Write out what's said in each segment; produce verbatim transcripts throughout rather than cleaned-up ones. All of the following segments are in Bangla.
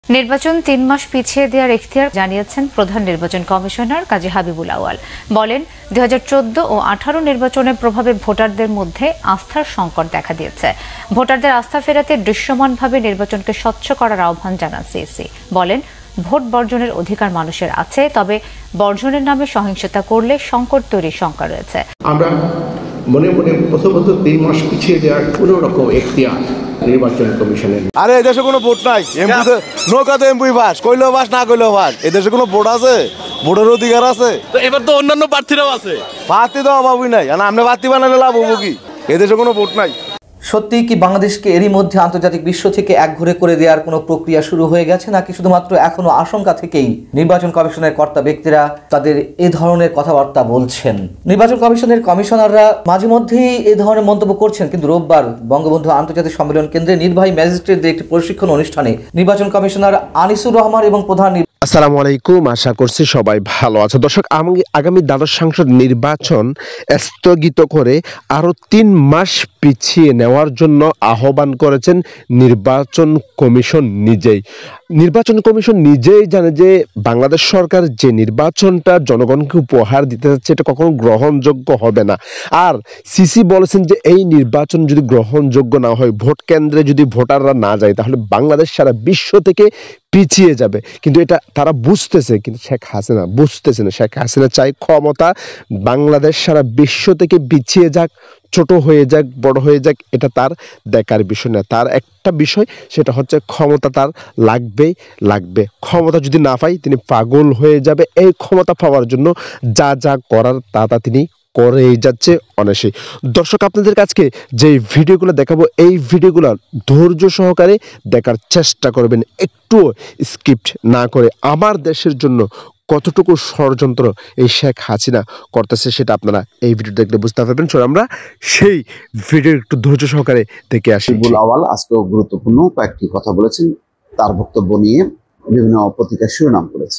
নির্বাচন তিন মাস পিছিয়ে দেওয়ার ইখতিয়ার জানিয়েছেন প্রধান নির্বাচন কমিশনার কাজী হাবিবুল আউয়াল। বলেন, দুই হাজার চোদ্দ ও আঠারো নির্বাচনের প্রভাবে ভোটারদের মধ্যে আস্থার সংকট দেখা দিয়েছে। ভোটারদের আস্থা ফেরাতে দৃশ্যমানভাবে নির্বাচনকে স্বচ্ছ করার আহ্বান জানান সিইসি। বলেন, ভোট বর্জনের অধিকার মানুষের আছে, তবে বর্জনের নামে সহিংসতা করলে সংকট তৈরির শঙ্কা রয়েছে। আমরা মনে মনে প্রথমত তিন মাস পিছিয়ে দেওয়ার কোনো রকম এখতিয়ার নির্বাচন কমিশনের। আরে এদেশে কোনো ভোট নাই, এমপিতে নৌকাতে এমপি পাস, কইলেও পাস না কইলেও পাস। এদেশে কোনো ভোট আছে? ভোটের অধিকার আছে। তো এবার তো অন্যান্য প্রার্থীরাও আছে। প্রার্থী তো অভাবই নাই, আপনি প্রার্থী বানালে লাভ হবো কি? এদেশে কোনো ভোট নাই। সত্যি কি বাংলাদেশকে এরই মধ্যে আন্তর্জাতিক বিশ্ব থেকে একঘরে করে দেওয়ার কোনো প্রক্রিয়া শুরু হয়ে গেছে, নাকি শুধুমাত্র এখনো আশঙ্কা থেকেই নির্বাচন কমিশনের কর্তা ব্যক্তিরা তাদের এ ধরনের কথাবার্তা বলছেন? নির্বাচন কমিশনের কমিশনাররা মাঝে মধ্যেই এ ধরনের মন্তব্য করছেন, কিন্তু রোববার বঙ্গবন্ধু আন্তর্জাতিক সম্মেলন কেন্দ্রে নির্বাহী ম্যাজিস্ট্রেটদের একটি প্রশিক্ষণ অনুষ্ঠানে নির্বাচন কমিশনার আনিসুর রহমান এবং প্রধান আসসালামু আলাইকুম, আশা করছি সবাই ভালো আছে। দর্শক, আগামী দ্বাদশ সংসদ নির্বাচন স্থগিত করে আরো তিন মাস পিছিয়ে নেওয়ার জন্য আহ্বান করেছেন নির্বাচন কমিশন নিজেই। নির্বাচন কমিশন নিজেই জানে যে বাংলাদেশ সরকার যে নির্বাচনটা জনগণকে উপহার দিতে যাচ্ছে এটা কখনো গ্রহণযোগ্য হবে না। আর সিসি বলেছেন যে এই নির্বাচন যদি গ্রহণযোগ্য না হয়, ভোট কেন্দ্রে যদি ভোটাররা না যায়, তাহলে বাংলাদেশ সারা বিশ্ব থেকে পিছিয়ে যাবে। কিন্তু এটা তারা বুঝতেছে, কিন্তু শেখ হাসিনা বুঝতেছে না। শেখ হাসিনা চাই ক্ষমতা বাংলাদেশ সারা বিশ্ব থেকে পিছিয়ে যাক, ছোট হয়ে যাক, বড় হয়ে যাক, এটা তার দেখার বিষয় না। তার একটা বিষয়, সেটা হচ্ছে ক্ষমতা তার লাগবেই লাগবে। ক্ষমতা যদি না পাই তিনি পাগল হয়ে যাবে। এই ক্ষমতা পাওয়ার জন্য যা যা করার তা তা তিনি করেই যাচ্ছে অনায়াসে। দর্শক, আপনাদের কাছে যে ভিডিওগুলো দেখাবো, এই ভিডিওগুলো ধৈর্য সহকারে দেখার চেষ্টা করবেন, একটু স্কিপ্ট না করে। আমার দেশের জন্য কতটুকু ষড়যন্ত্র এই শেখ হাসিনা করতেছে সেটা আপনারা এই ভিডিও দেখলে বুঝতে পারবেন। চলো আমরা সেই ভিডিও একটু ধৈর্য সহকারে দেখে আসি। হাবিবুল আউয়াল আজকেও গুরুত্বপূর্ণ কয়েকটি কথা বলেছেন, তার বক্তব্য নিয়ে বিভিন্ন পত্রিকার শিরোনাম করেছে।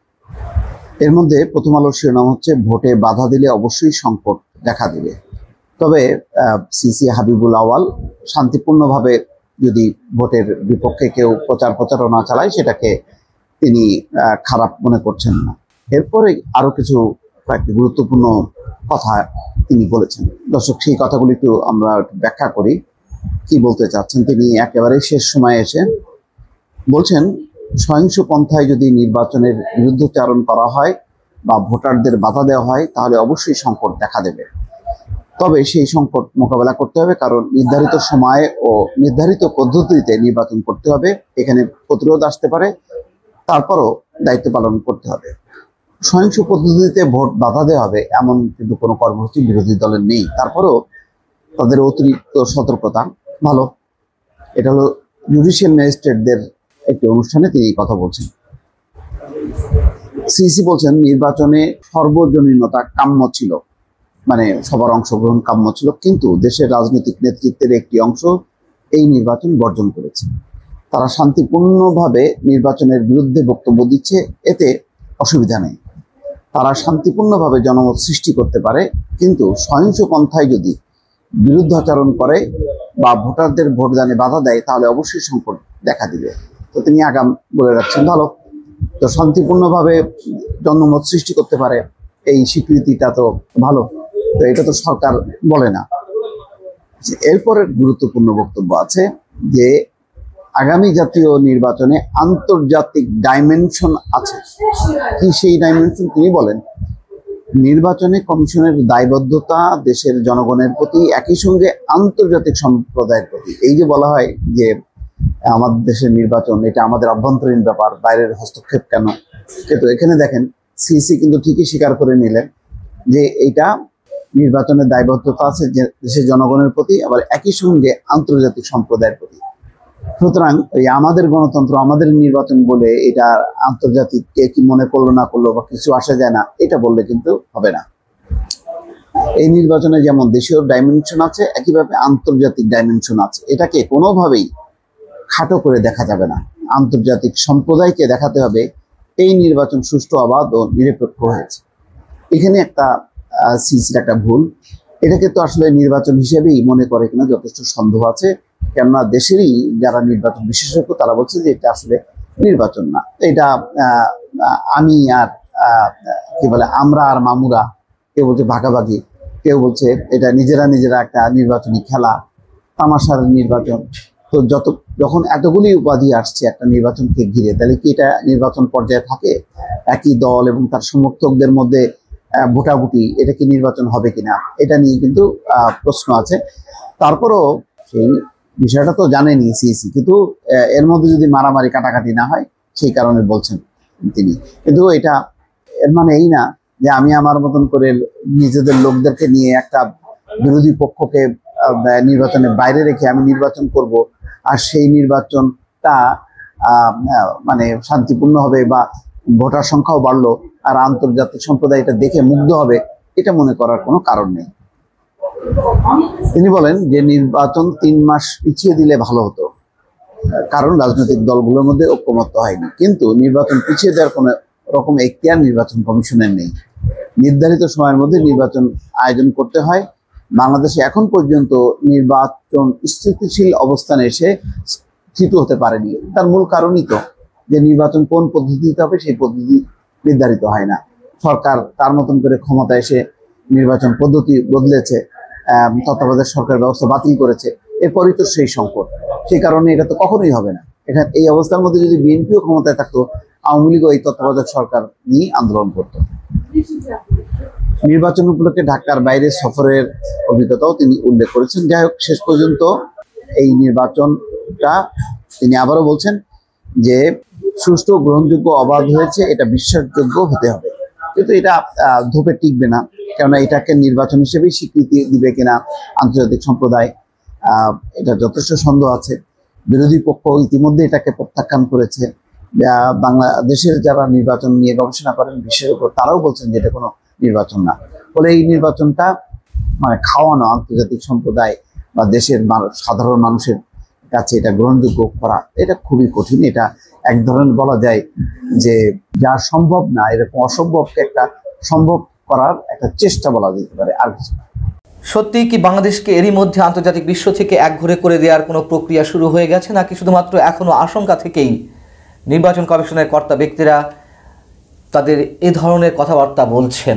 এর মধ্যে প্রথম আলোর শিরোনাম হচ্ছে, ভোটে বাধা দিলে অবশ্যই সংকট দেখা দিবে। তবে সিসি হাবিবুল আউয়াল শান্তিপূর্ণভাবে যদি ভোটের বিপক্ষে কেউ প্রচার প্রচারণা চালায় সেটাকে তিনি খারাপ মনে করছেন না। এরপরে আরো কিছু কয়েকটি গুরুত্বপূর্ণ কথা তিনি বলেছেন। দর্শক, সেই কথাগুলি একটু আমরা ব্যাখ্যা করি, কি বলতে চাচ্ছেন তিনি। একেবারে শেষ সময়ে এসে বলছেন, সহিংস পন্থায় যদি নির্বাচনের বিরুদ্ধচারণ করা হয় বা ভোটারদের বাধা দেওয়া হয়, তাহলে অবশ্যই সংকট দেখা দেবে। তবে সেই সংকট মোকাবেলা করতে হবে, কারণ নির্ধারিত সময়ে ও নির্ধারিত পদ্ধতিতে নির্বাচন করতে হবে। এখানে প্রতিরোধ আসতে পারে, তারপরও দায়িত্ব পালন করতে হবে। সহিংস পদ্ধতিতে ভোট বাধা দেওয়া হবে এমন কিন্তু কোনো কর্মসূচি বিরোধী দলের নেই। তারপরেও তাদের অতিরিক্ত সতর্কতা ভালো। এটা হলো জুডিশিয়াল ম্যাজিস্ট্রেটদের একটি অনুষ্ঠানে তিনি কথা বলছেন। সিসি বলছেন, নির্বাচনে সর্বজনীনতা কাম্য ছিল, মানে সবার অংশগ্রহণ কাম্য ছিল, কিন্তু দেশের রাজনৈতিক নেতৃত্বের একটি অংশ এই নির্বাচন বর্জন করেছে। তারা শান্তিপূর্ণভাবে নির্বাচনের বিরুদ্ধে বক্তব্য দিচ্ছে, এতে অসুবিধা নেই। তারা শান্তিপূর্ণভাবে জনমত সৃষ্টি করতে পারে, কিন্তু সহিংস পন্থায় যদি বিরুদ্ধাচরণ করে বা ভোটারদের ভোটদানে বাধা দেয়, তাহলে অবশ্যই সংকট দেখা দিবে। তো তিনি আগাম বলে রাখছেন, ভালো। তো শান্তিপূর্ণভাবে জনমত সৃষ্টি করতে পারে, এই স্বীকৃতিটা তো ভালো। তো এটা তো সরকার বলে না। এরপরের গুরুত্বপূর্ণ বক্তব্য আছে যে আগামী জাতীয় নির্বাচনে আন্তর্জাতিক ডাইমেনশন আছে। কি সেই ডাইমেনশন? তিনি বলেন, নির্বাচনে কমিশনের দায়বদ্ধতা দেশের জনগণের প্রতি, একই সঙ্গে আন্তর্জাতিক সম্প্রদায়ের প্রতি। এই যে বলা হয় যে আমাদের দেশের নির্বাচন এটা আমাদের অভ্যন্তরীণ ব্যাপার, বাইরের হস্তক্ষেপ কেন? কিন্তু এখানে দেখেন সিসি কিন্তু ঠিকই স্বীকার করে নিলেন যে এইটা নির্বাচনের দায়বদ্ধতা আছে দেশের জনগণের প্রতি, আবার একই সঙ্গে আন্তর্জাতিক সম্প্রদায়ের প্রতি। সুতরাং এই আমাদের গণতন্ত্র, আমাদের নির্বাচন বলে এটা আন্তর্জাতিক কে কি মনে করলো না করলো বা কিছু আসা যায় না, এটা বললে কিন্তু হবে না। এই নির্বাচনে যেমন দেশীয় ডাইমেনশন আছে, একইভাবে আন্তর্জাতিক ডাইমেনশন আছে। এটাকে কোনোভাবেই খাটো করে দেখা যাবে না। আন্তর্জাতিক সম্প্রদায়কে দেখাতে হবে এই নির্বাচন সুষ্ঠু, অবাধ ও নিরপেক্ষ হয়েছে। এখানে একটা সিসির একটা ভুল। এটাকে তো আসলে নির্বাচন হিসেবেই মনে করে কিনা যথেষ্ট সন্দেহ আছে, কেননা দেশেরই যারা নির্বাচন বিশেষজ্ঞ তারা বলছে যে এটা আসলে নির্বাচন না। এটা আমি আর কি বলে আমরা আর মামুরা, কেউ বলছে ভাগাভাগি, কেউ বলছে এটা নিজেরা নিজেরা একটা নির্বাচনী খেলা, তামাশার নির্বাচন। তো যত যখন এতগুলি উপাধি আসছে একটা নির্বাচনকে ঘিরে, তাহলে কি এটা নির্বাচন পর্যায়ে থাকে? একই দল এবং তার সমর্থকদের মধ্যে ভোটাভুটি, এটা কি নির্বাচন হবে কিনা, এটা নিয়ে কিন্তু প্রশ্ন আছে। তারপরও সেই বিষয়টা তো জানেনি সিইসি, কিন্তু এর মধ্যে যদি মারামারি কাটাকাটি না হয় সেই কারণে বলছেন তিনি। কিন্তু এটা এর মানে এই না যে আমি আমার মতন করে নিজেদের লোকদেরকে নিয়ে একটা বিরোধী পক্ষকে নির্বাচনের বাইরে রেখে আমি নির্বাচন করব, আর সেই নির্বাচনটা মানে শান্তিপূর্ণ হবে বা ভোটার সংখ্যাও বাড়লো আর আন্তর্জাতিক সম্প্রদায় এটা দেখে মুগ্ধ হবে, এটা মনে করার কোনো কারণ নেই। তিনি বলেন যে নির্বাচন তিন মাস পিছিয়ে দিলে ভালো হতো, কারণ রাজনৈতিক দলগুলোর মধ্যে ঐক্যমত্য হয়নি। কিন্তু নির্বাচন পিছিয়ে দেওয়ার কোনো রকম এখতিয়ার নির্বাচন কমিশনের নেই। নির্ধারিত সময়ের মধ্যে নির্বাচন আয়োজন করতে হয়। বাংলাদেশে এখন পর্যন্ত নির্বাচন স্থিতিশীল অবস্থানে এসে স্থিত হতে পারেনি। তার মূল কারণই তো যে নির্বাচন কোন পদ্ধতিতে হবে সেই পদ্ধতি নির্ধারিত হয় না। সরকার তার মতন করে ক্ষমতা এসে নির্বাচন পদ্ধতি বদলেছে, তত্ত্বাবধায়ক সরকার ব্যবস্থা বাতিল করেছে, এরপরই তো সেই সংকট। সেই কারণে এটা তো কখনোই হবে না। এখানে এই অবস্থার মধ্যে যদি বিএনপিও ক্ষমতায় থাকতো, আওয়ামী লীগও এই তত্ত্বাবধায়ক সরকার নিয়ে আন্দোলন করত। নির্বাচন উপলক্ষে ঢাকার বাইরে সফরের অভিজ্ঞতাও তিনি উল্লেখ করেছেন। যাই হোক, শেষ পর্যন্ত এই নির্বাচনটা তিনি আবারও বলছেন যে সুষ্ঠু, গ্রহণযোগ্য, অবাধ হয়েছে, এটা বিশ্বাসযোগ্য হতে হবে। কিন্তু এটা ধূপে টিকবে না, কেননা এটাকে নির্বাচন হিসেবেই স্বীকৃতি দিবে কিনা আন্তর্জাতিক সম্প্রদায়, এটা যথেষ্ট সন্দেহ আছে। বিরোধী পক্ষ ইতিমধ্যে এটাকে প্রত্যাখ্যান করেছে। বাংলাদেশের যারা নির্বাচন নিয়ে গবেষণা করেন বিশেষজ্ঞ, তারাও বলছেন যে এটা কোনো নির্বাচন না। ফলে এই নির্বাচনটা মানে খাওয়ানো আন্তর্জাতিক সম্প্রদায় বা দেশের সাধারণ মানুষের কাছে এটা গ্রহণযোগ্য করা, এটা খুবই কঠিন। এটা এক ধরনের বলা যায় যে যা সম্ভব না, এরকম অসম্ভবকে একটা সম্ভব করার একটা চেষ্টা বলা যেতে পারে, আর কিছু। সত্যি কি বাংলাদেশকে এরই মধ্যে আন্তর্জাতিক বিশ্ব থেকে একঘরে করে দেওয়ার কোনো প্রক্রিয়া শুরু হয়ে গেছে, নাকি শুধুমাত্র এখনো আশঙ্কা থেকেই নির্বাচন কমিশনের কর্তা ব্যক্তিরা তাদের এ ধরনের কথাবার্তা বলছেন?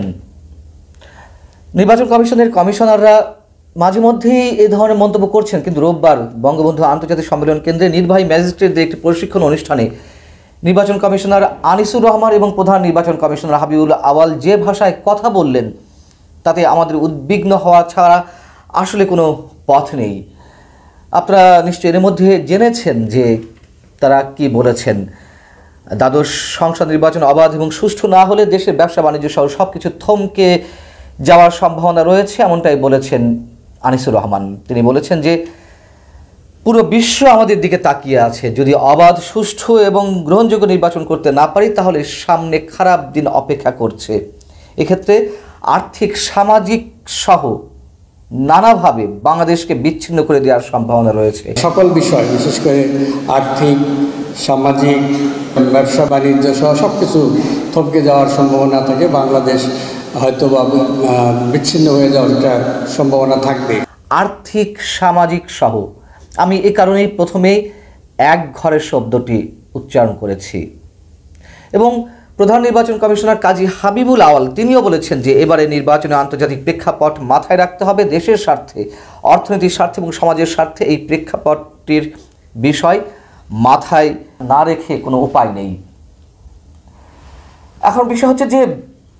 নির্বাচন কমিশনের কমিশনাররা মাঝে মধ্যেই এ ধরনের মন্তব্য করছেন, কিন্তু রোববার বঙ্গবন্ধু আন্তর্জাতিক সম্মেলন কেন্দ্রে নির্বাহী ম্যাজিস্ট্রেটদের একটি প্রশিক্ষণ অনুষ্ঠানে নির্বাচন কমিশনার আনিসুর রহমান এবং প্রধান নির্বাচন কমিশনার হাবিবুল আওয়াল যে ভাষায় কথা বললেন, তাতে আমাদের উদ্বিগ্ন হওয়া ছাড়া আসলে কোনো পথ নেই। আপনারা নিশ্চয়ই এর মধ্যে জেনেছেন যে তারা কি বলেছেন। দ্বাদশ সংসদ নির্বাচন অবাধ এবং সুষ্ঠু না হলে দেশের ব্যবসা বাণিজ্য সহ সব কিছু থমকে যাওয়ার সম্ভাবনা রয়েছে, এমনটাই বলেছেন আনিসুর রহমান। তিনি বলেছেন যে পুরো বিশ্ব আমাদের দিকে তাকিয়ে আছে। যদি অবাধ, সুষ্ঠু এবং গ্রহণযোগ্য নির্বাচন করতে না পারি, তাহলে সামনে খারাপ দিন অপেক্ষা করছে। এক্ষেত্রে আর্থিক, সামাজিক সহ নানাভাবে বাংলাদেশকে বিচ্ছিন্ন করে দেওয়ার সম্ভাবনা রয়েছে। সকল বিষয়, বিশেষ করে আর্থিক, সামাজিক, ব্যবসা বাণিজ্য সহ সব কিছু থমকে যাওয়ার সম্ভাবনা থাকে। বাংলাদেশ হয়তো বা বিচ্ছিন্ন হয়ে যাওয়ার একটা সম্ভাবনা থাকবে। আর্থিক, সামাজিক সহ, আমি এ কারণেই প্রথমে এক ঘরের শব্দটি উচ্চারণ করেছি। এবং প্রধান নির্বাচন কমিশনার কাজী হাবিবুল আওয়াল তিনিও বলেছেন যে এবারে নির্বাচনে আন্তর্জাতিক প্রেক্ষাপট মাথায় রাখতে হবে। দেশের স্বার্থে, অর্থনীতির স্বার্থে এবং সমাজের স্বার্থে এই প্রেক্ষাপটটির বিষয় মাথায় না রেখে কোনো উপায় নেই। এখন বিষয় হচ্ছে যে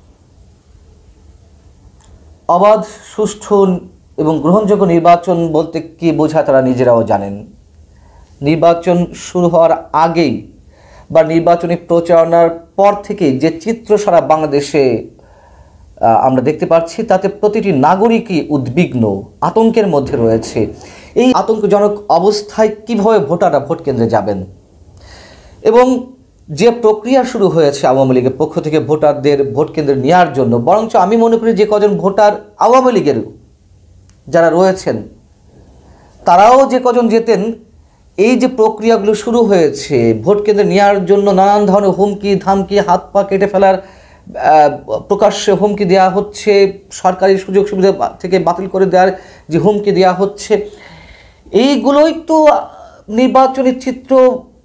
অবাধ, সুষ্ঠু এবং গ্রহণযোগ্য নির্বাচন বলতে কি বোঝায় তারা নিজেরাও জানেন। নির্বাচন শুরু হওয়ার আগেই বা নির্বাচনী প্রচারণার পর থেকে যে চিত্র সারা বাংলাদেশে আমরা দেখতে পাচ্ছি, তাতে প্রতিটি নাগরিকই উদ্বিগ্ন, আতঙ্কের মধ্যে রয়েছে। এই আতঙ্কজনক অবস্থায় কিভাবে ভোটাররা ভোট কেন্দ্রে যাবেন, এবং যে প্রক্রিয়া শুরু হয়েছে আওয়ামী লীগের পক্ষ থেকে ভোটারদের ভোট কেন্দ্রে নেওয়ার জন্য, বরঞ্চ আমি মনে করি যে কজন ভোটার আওয়ামী লীগের যারা রয়েছেন তারাও যে কজন যেতেন, এই যে প্রক্রিয়াগুলো শুরু হয়েছে ভোট কেন্দ্রে নেওয়ার জন্য, নানান ধরনের হুমকি ধামকি, হাত পা কেটে ফেলার প্রকাশ্যে হুমকি দেওয়া হচ্ছে, সরকারি সুযোগ সুবিধা থেকে বাতিল করে দেওয়ার যে হুমকি দেওয়া হচ্ছে, এইগুলোই তো নির্বাচনী চিত্র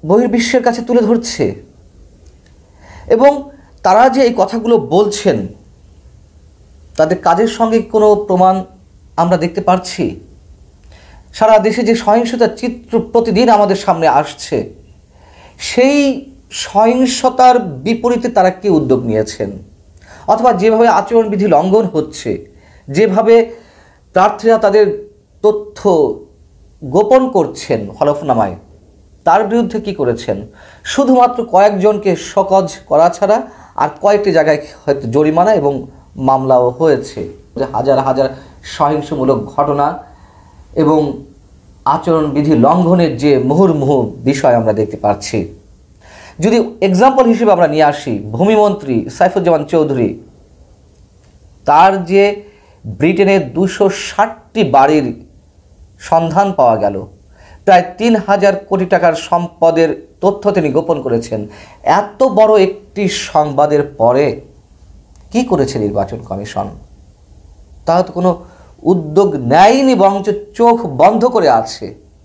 বহির্বিশ্বের কাছে তুলে ধরছে এবং তারা যে এই কথাগুলো বলছেন তাদের কাজের সঙ্গে কোনো প্রমাণ আমরা দেখতে পারছি? সারা দেশে যে সহিংসতার চিত্র প্রতিদিন আমাদের সামনে আসছে, সেই সহিংসতার বিপরীতে তারা কি উদ্যোগ নিয়েছেন? অথবা যেভাবে আচরণবিধি লঙ্ঘন হচ্ছে, যেভাবে প্রার্থীরা তাদের তথ্য গোপন করছেন হলফনামায়, তার বিরুদ্ধে কি করেছেন? শুধুমাত্র কয়েকজনকে শোকজ করা ছাড়া আর কয়েকটি জায়গায় হয়তো জরিমানা এবং মামলাও হয়েছে। হাজার হাজার সহিংসমূলক ঘটনা এবং আচরণবিধি লঙ্ঘনের যে মুহুর্মুহু বিষয় আমরা দেখতে পাচ্ছি। যদি এক্সাম্পল হিসেবে আমরা নিয়ে আসি, ভূমিমন্ত্রী সাইফুজ্জামান চৌধুরী, তার যে ব্রিটেনের দুশো ষাটটি বাড়ির সন্ধান পাওয়া গেল, প্রায় তিন হাজার কোটি টাকার সম্পদের তথ্য তিনি গোপন করেছেন। এত বড় একটি সংবাদের পরে কি করেছে নির্বাচন কমিশন? তারা তো কোনো উদ্যোগ নেয়নি, বরঞ্চ চোখ বন্ধ করে আছে।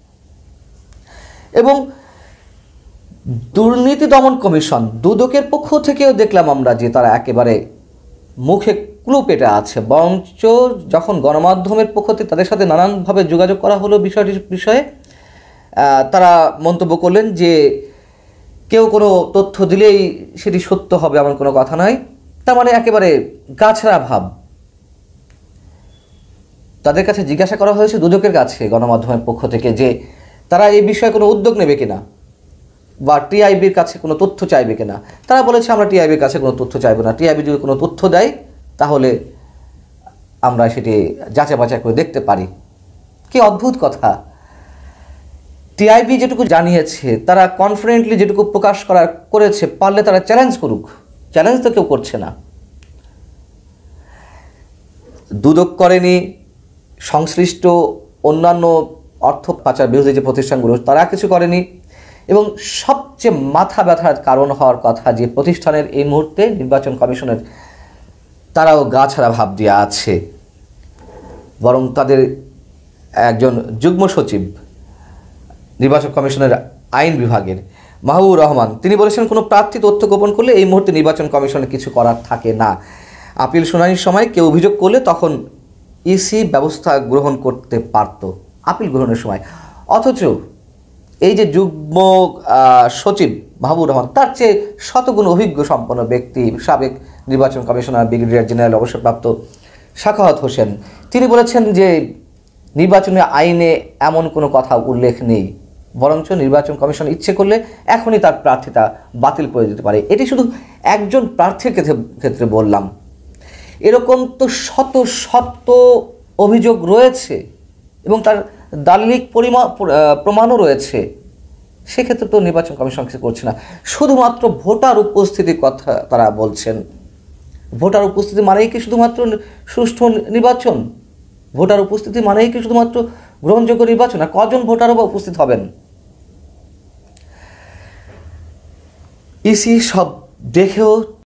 এবং দুর্নীতি দমন কমিশন দুদকের পক্ষ থেকেও দেখলাম আমরা যে তারা একেবারে মুখে ক্লু পেটে আছে, বরঞ্চ যখন গণমাধ্যমের পক্ষ থেকে তাদের সাথে নানানভাবে যোগাযোগ করা হলো বিষয়টির বিষয়ে, তারা মন্তব্য করলেন যে কেউ কোনো তথ্য দিলেই সেটি সত্য হবে এমন কোনো কথা নয়। তার মানে একেবারে গাছড়া ভাব। তাদের কাছে জিজ্ঞাসা করা হয়েছে দুদকের কাছে গণমাধ্যমের পক্ষ থেকে যে তারা এই বিষয়ে কোনো উদ্যোগ নেবে কিনা বা টিআইবির কাছে কোনো তথ্য চাইবে কিনা। তারা বলেছে আমরা টিআইবির কাছে কোনো তথ্য চাইব না, টিআইবি যদি কোনো তথ্য দেয় তাহলে আমরা সেটি যাচাই বাছাই করে দেখতে পারি। কি অদ্ভুত কথা! টিআইবি যেটুকু জানিয়েছে, তারা কনফিডেন্টলি যেটুকু প্রকাশ করার করেছে, পারলে তারা চ্যালেঞ্জ করুক। চ্যালেঞ্জ তো কেউ করছে না। দুদক করেনি, সংশ্লিষ্ট অন্যান্য অর্থ পাচার বিরোধী যে প্রতিষ্ঠানগুলো তারা কিছু করেনি, এবং সবচেয়ে মাথা ব্যথার কারণ হওয়ার কথা যে প্রতিষ্ঠানের এই মুহূর্তে নির্বাচন কমিশনের, তারাও গা ছাড়া ভাব দিয়ে আছে। বরং তাদের একজন যুগ্ম সচিব নির্বাচন কমিশনের আইন বিভাগের মাহবুবুর রহমান, তিনি বলেছেন কোনো প্রার্থী তথ্য গোপন করলে এই মুহূর্তে নির্বাচন কমিশনের কিছু করার থাকে না। আপিল শুনানির সময় কেউ অভিযোগ করলে তখন ইসি ব্যবস্থা গ্রহণ করতে পারত আপিল গ্রহণের সময়। অথচ এই যে যুগ্ম সচিব মাহবুবুর রহমান, তার চেয়ে শতগুণ অভিজ্ঞ সম্পন্ন ব্যক্তি, সাবেক নির্বাচন কমিশনার ব্রিগেডিয়ার জেনারেল অবসরপ্রাপ্ত সাখাওয়াত হোসেন, তিনি বলেছেন যে নির্বাচনী আইনে এমন কোনো কথা উল্লেখ নেই, বরঞ্চ নির্বাচন কমিশন ইচ্ছে করলে এখনই তার প্রার্থিতা বাতিল করে দিতে পারে। এটি শুধু একজন প্রার্থীর ক্ষেত্রে বললাম, এরকম তো শত শত অভিযোগ রয়েছে এবং তার দালিলিক পরিমাণ প্রমাণও রয়েছে। সেক্ষেত্রে তো নির্বাচন কমিশন কিছু করছে না। শুধুমাত্র ভোটার উপস্থিতির কথা তারা বলছেন। ভোটার উপস্থিতি মানেই কি শুধুমাত্র সুষ্ঠু নির্বাচন? ভোটার উপস্থিতি মানেই কি শুধুমাত্র গ্রহণযোগ্য নির্বাচন? আর কজন ভোটারও বা উপস্থিত হবেন? ইসি সব দেখেও